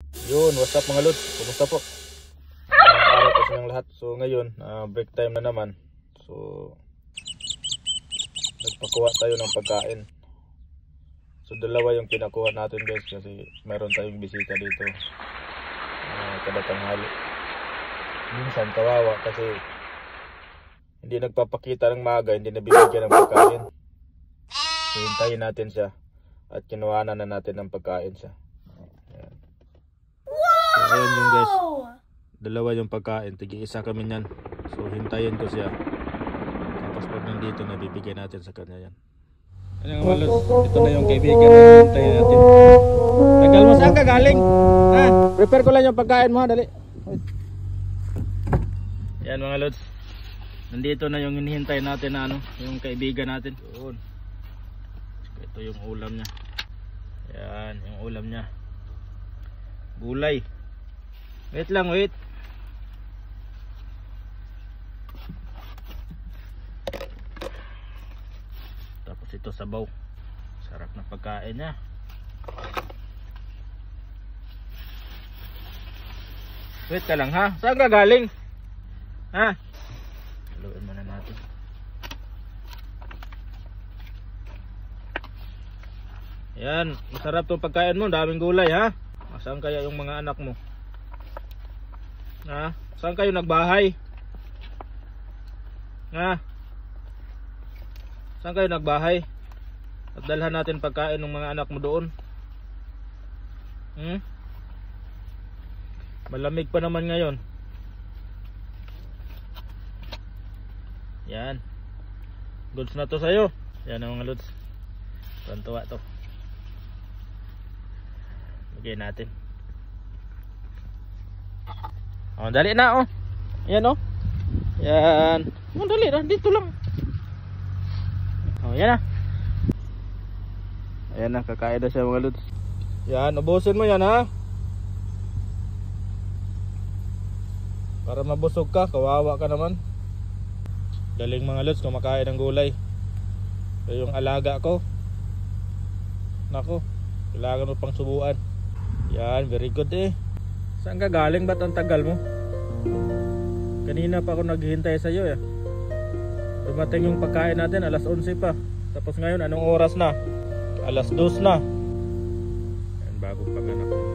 Yun, what's up mga lods? Kumusta po? Magandang araw po sa inyong lahat. So ngayon, break time na naman. So nagpakuha tayo ng pagkain. So dalawa yung pinakuha natin guys kasi meron tayong bisita dito kada tanghali. Minsan kawawa kasi hindi nagpapakita ng maga, hindi nabibigyan ng pagkain. So hintayin natin siya at kinuhanan na natin ng pagkain siya. Ayan. So ayun yung guys, dalawa yung pagkain, tig-isa kami niyan. So hintayin ko siya. Tapos pag nandito nabibigyan natin sa kanya yan. Ayan mga lods, ito na yung kaibigan na hintayin natin. Tagal mo, saan ka galing? Ha? Prepare ko lang yung pagkain mo ha, dali. Ayan mga lods, nandito na yung hinihintay natin na yung kaibigan natin. Doon. Ito yung ulam niya. Ayan, yung ulam niya. Gulay. Wait lang, wait. Tapos ito sabaw. Sarap na pagkain niya. Wait ka lang ha. Saan ka galing? Ha? Haluin muna natin. Yan, masarap tong pagkain mo, daming gulay ha. Saan kaya yung mga anak mo? Ha? Saan kayo nagbahay? Ha? Saan kayo nagbahay? At dalhan natin pagkain ng mga anak mo doon. Malamig pa naman ngayon. Yan. Goods na to sa'yo. Yan ang mga lods. Tuwa to. Lagyan natin. Oh, dali na oh. Yan oh. Yan. Oh, dali na. Dito lang. Oh, yan na. Ayan na. Kakain na siya mga lods. Yan. Ubusin mo yan ha. Para mabusog ka. Kawawa ka naman. Galing mga lods. Kumakain ng gulay. So, yung alaga ko. Nako. Kailangan mo pang subuan. Yan. Very good eh. Saan ka galing? Ba't ang tagal mo? Kanina pa ako naghihintay sa iyo eh. Dumating yung pagkain natin alas 11 pa. Tapos ngayon anong oras na? Alas 2 na. Yan, bagong panganak.